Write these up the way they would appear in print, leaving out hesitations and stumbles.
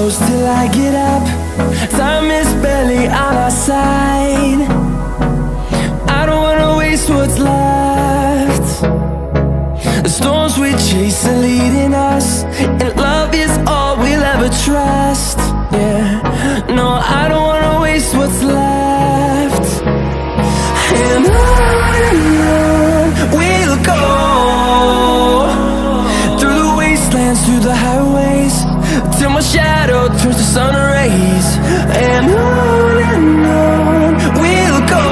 close till I get up. Time is barely on our side. I don't wanna waste what's left. The storms we chase are leading us, and love is all we'll ever trust. Yeah, no, I don't wanna waste what's left. And on we'll go, through the wastelands, through the highways, till my shadow turns to sun rays. And on we'll go,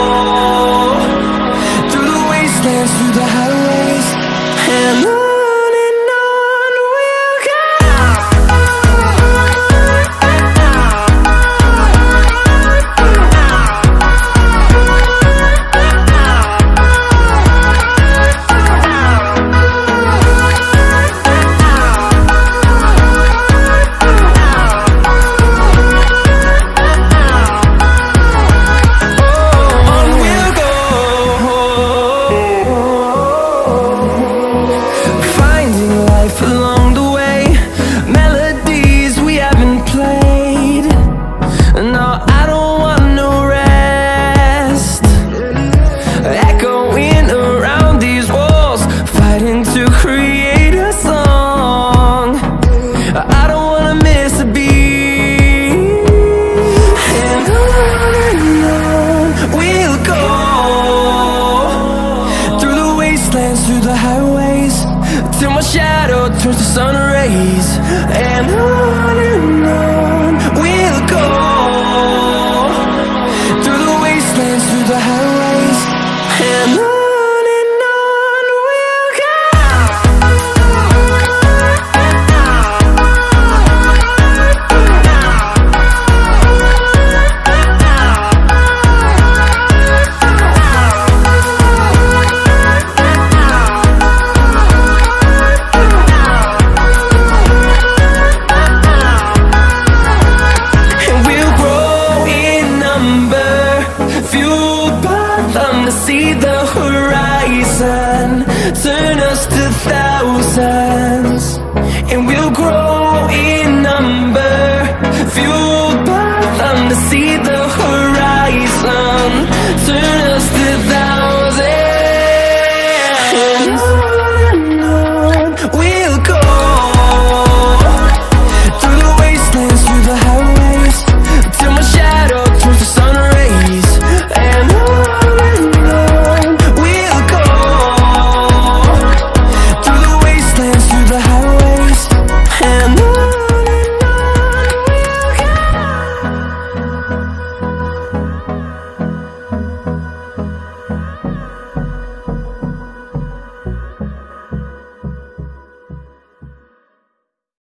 through the wastelands, through the highways, and on we'll go. Along the way, melodies we haven't played. No, I don't want no rest. Echoing around these walls, fighting to create a song. I don't wanna miss a beat. And on we'll go, through the wastelands, through the highways, till my shadow turns to sun rays. And on we'll go, through the wastelands, through the highways.